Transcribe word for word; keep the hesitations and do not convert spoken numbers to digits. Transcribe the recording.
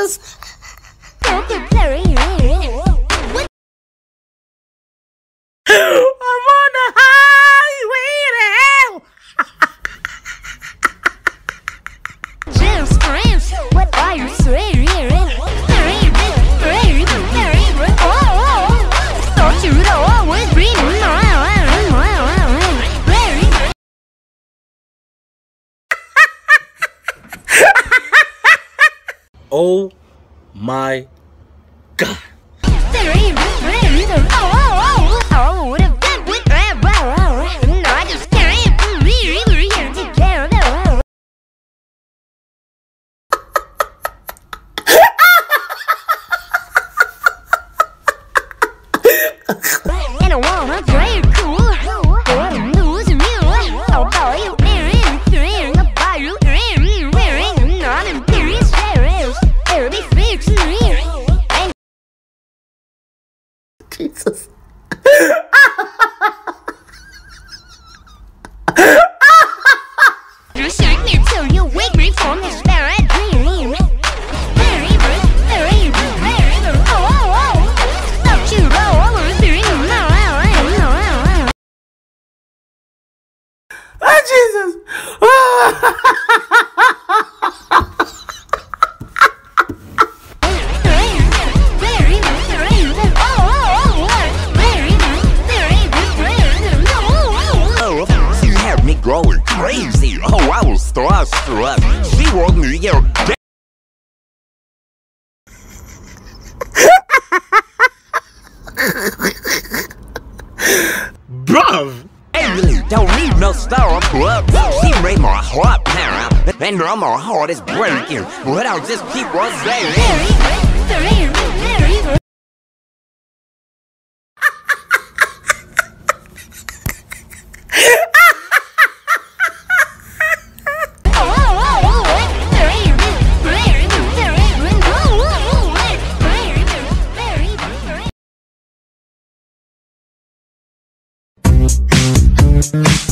Jesus! I'm on the highway to hell! James, James, what are you saying? Don't you know I was reading? Oh my God! And I wanna play it cool. I'm losing you. I'll buy you anything. I'll buy you anything. Not in serious serious. It'll be fixing me. Jesus. You're sitting there till you wake me from this bad dream. Very good, very good, very good. Oh, oh, oh. Don't you know I was doing it? Oh, Jesus! Growing crazy. Oh, I was starstruck. She wrote me your Bruv! I really don't need no star blood. She made my heart pound, and now my heart is breaking. But I'll just keep on saying. Very